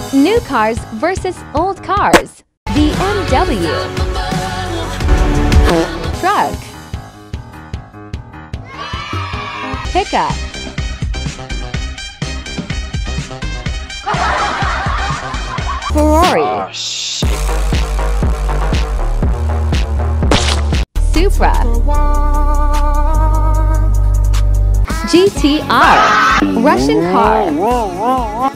New cars versus old cars. BMW. Truck. Pickup. Ferrari. Oh, shit. Supra. GTR. Russian car.